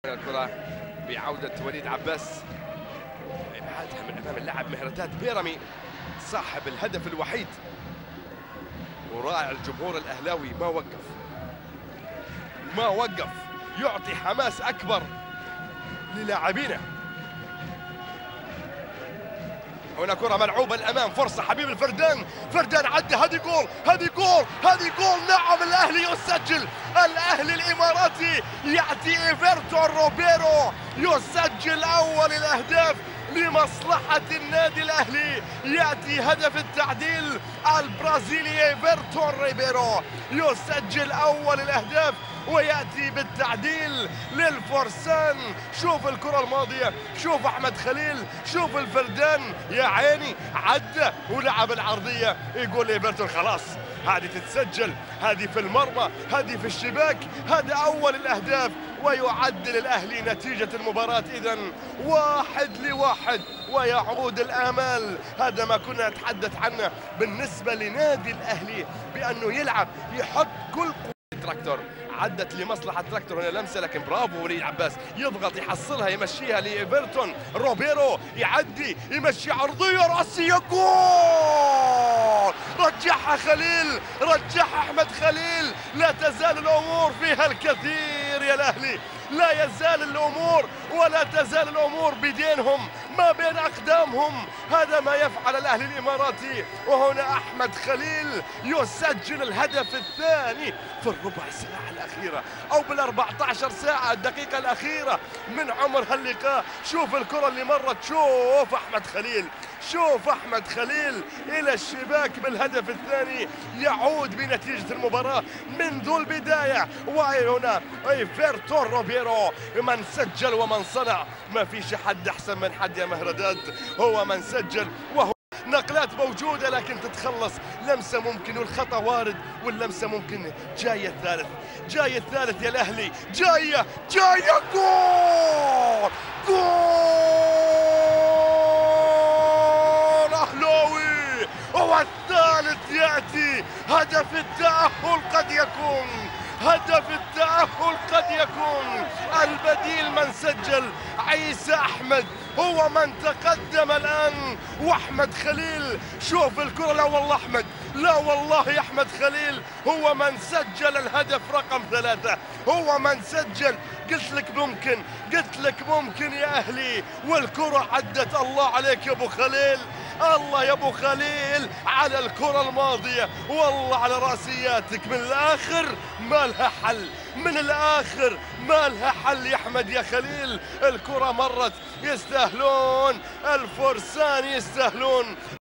الكرة بعودة وليد عباس، إبعادها من أمام اللاعب مهرداد بيرمي صاحب الهدف الوحيد. ورائع الجمهور الأهلاوي، ما وقف يعطي حماس أكبر للاعبينه. هنا كرة ملعوبة الأمام، فرصة حبيب الفردان، فردان عدى، هذه جول. نعم، الأهلي يسجل، الأهلي الإماراتي يأتي إيفرتون روبيرو يسجل أول الأهداف لمصلحة النادي الأهلي. يأتي هدف التعديل، البرازيلي إيفرتون روبيرو يسجل أول الأهداف ويأتي بالتعديل للفرسان. شوف الكرة الماضية، شوف أحمد خليل، شوف الفردان، يا عيني عدى ولعب العرضية. يقول إيفرتون خلاص هذه تتسجل، هذه في المرمى، هذه في الشباك، هذا أول الأهداف ويعدل الأهلي نتيجة المباراة إذن 1-1 ويعود الآمال. هذا ما كنا نتحدث عنه بالنسبة لنادي الأهلي، بأنه يلعب يحط كل تراكتور. عدت لمصلحة تراكتور هنا لمسة، لكن برافو وليد عباس، يضغط يحصلها يمشيها لإيفرتون روبيرو، يعدي يمشي عرضية رأسية، جول! رجعها خليل، رجعها أحمد خليل. لا تزال الأمور فيها الكثير يا الأهلي، لا يزال الأمور ولا تزال الأمور بدينهم، ما بين أقدامهم. هذا ما يفعل الأهلي الإماراتي. وهنا أحمد خليل يسجل الهدف الثاني في الربع ساعة الأخيرة أو بال14 ساعة الدقيقة الأخيرة من عمر هاللقاء. شوف الكرة اللي مرت، شوف أحمد خليل إلى الشباك بالهدف الثاني، يعود بنتيجة المباراة منذ البداية. وهنا إيفرتون روبيرو من سجل ومن صنع، ما فيش حد أحسن من حد يا مهرداد، هو من سجل. وهو نقلات موجودة لكن تتخلص، لمسة ممكن والخطأ وارد، واللمسة ممكن. جاي الثالث يا الأهلي، جاية جول أهلاوي. هو الثالث يأتي، هدف التأهل قد يكون. البديل من سجل، عيسى أحمد هو من تقدم الآن، وأحمد خليل. شوف الكرة، لا والله يا أحمد خليل هو من سجل الهدف رقم 3، هو من سجل. قلت لك ممكن يا أهلي، والكرة عدت. الله عليك يا أبو خليل، الله يا أبو خليل على الكرة الماضية، والله على رأسياتك. من الآخر ما لها حل يا أحمد يا خليل. الكرة مرت، يستاهلون الفرسان، يستاهلون.